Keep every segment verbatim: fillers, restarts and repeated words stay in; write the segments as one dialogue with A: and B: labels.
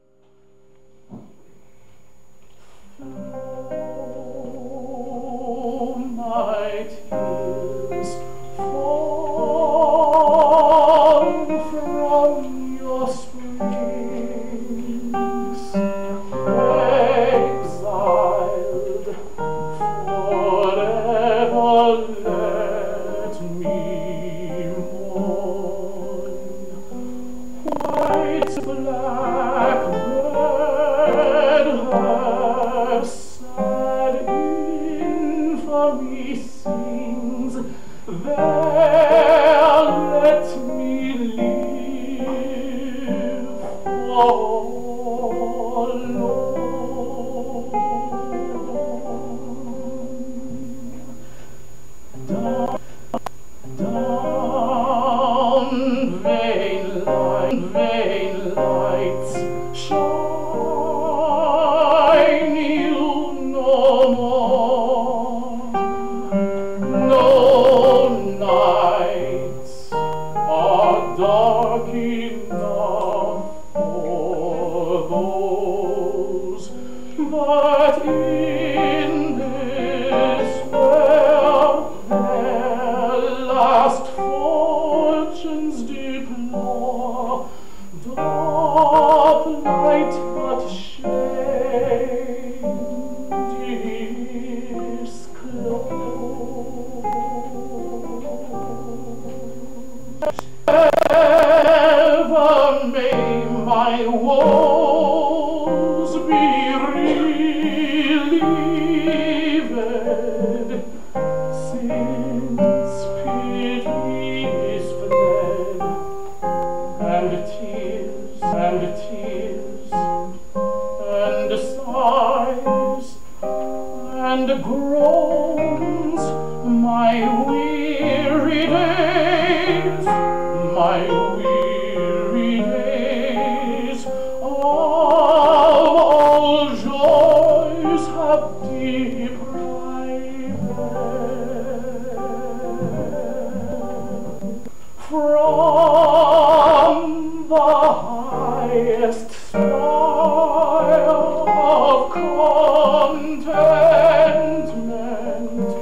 A: Oh, my tears fall from your springs, exiled forever. Let me mourn. White blackbird, her sad infamy sings. There let me live forlorn. Down, down, vain light, vain lights, shine you no more. No nights are dark enough for those that in despair their last fortunes deplore. Dark night, but shame disclose. Ever may my woes be relieved, since pity is fled, and tears, and tears, and sighs, and groans, my weary days, my weary days of all joys have deprived from the highest spire of contentment.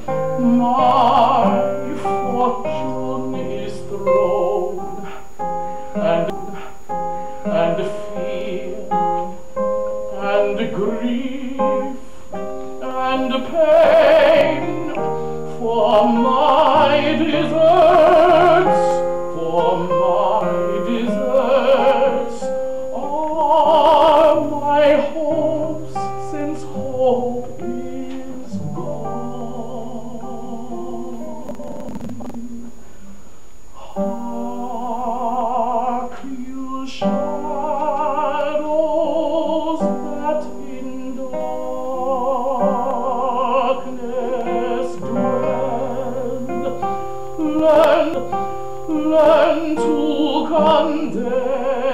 A: My fortune is thrown, and and fear and grief and pain for my deserts, for my deserts are my hopes, since hope is gone. Hark, you shadows that in darkness dwell, learn, learn to condemn.